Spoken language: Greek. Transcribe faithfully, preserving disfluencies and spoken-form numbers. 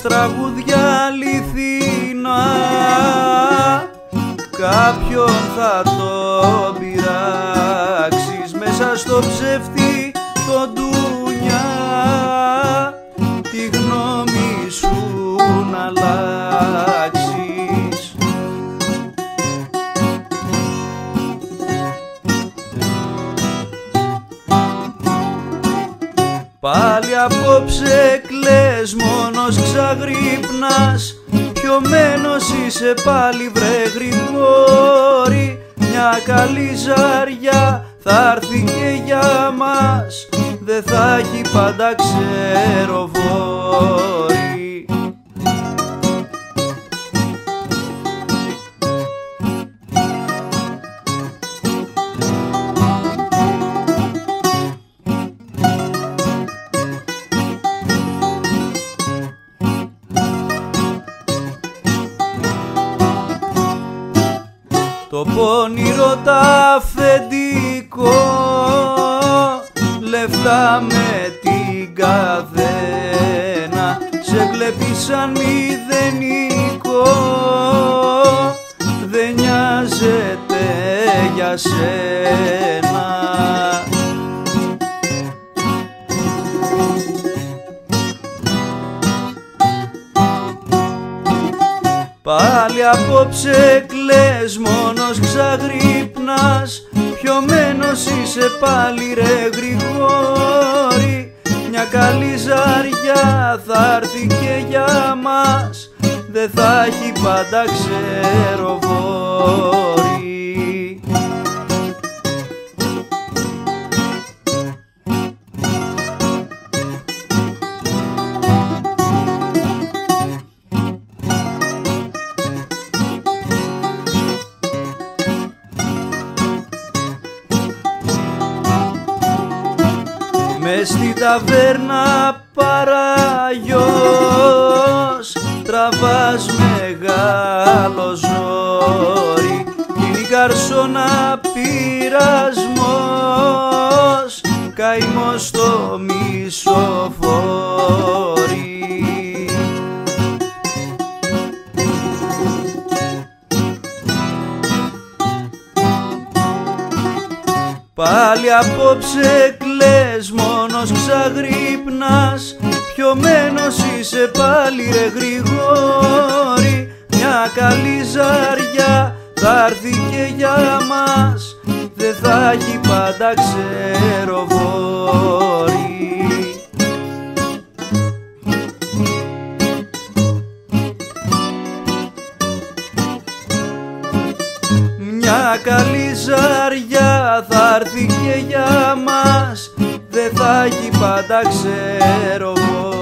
τραγούδια αληθινά, κάποιον θα τον πειράξεις μέσα στο ψεύτη το ντουνιά, τη γνώμη σου να αλλάξεις. Πάλι απόψε κλαις, μόνος ξαγρύπνας, πιωμένος είσαι πάλι βρε Γρηγόρη. Μια καλή ζαριά θα έρθει και για μας, δε θα έχει πάντα ξεροβόρη. Το πόνιρο τα αφεντικό, λεφτά με την καθένα, σε βλέπει σαν μηδενικό, δεν νοιάζεται για σένα. Πάλι απόψε κλαις, μόνος ξαγρύπνας, πιωμένος είσαι πάλι ρε Γρηγόρη. Μια καλή ζαριά θα έρθει και για μας, δε θα έχει πάντα ξεροβόρη. Μες στην ταβέρνα παραγιός, τραβάς μεγάλο ζόρι, είναι η καρσόνα πειρασμός, καημός στο μισοφόρι. Πάλι απόψε κλαις, μόνος ξαγρύπνας, πιωμένος είσαι πάλι ρε Γρηγόρη. Μια καλή ζαριά θα έρθει και για μας, δε θα έχει πάντα ξεροβόρη. Μια καλή ζαριά θα έρθει και για μας, δε θα έχει πάντα ξεροβόρη.